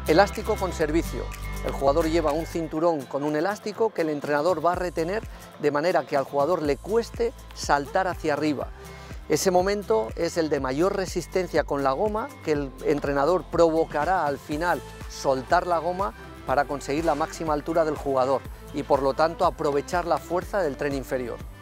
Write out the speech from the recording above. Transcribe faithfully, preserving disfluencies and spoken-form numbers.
Elástico con servicio. El jugador lleva un cinturón con un elástico que el entrenador va a retener de manera que al jugador le cueste saltar hacia arriba. Ese momento es el de mayor resistencia con la goma, que el entrenador provocará al final soltar la goma para conseguir la máxima altura del jugador y por lo tanto aprovechar la fuerza del tren inferior.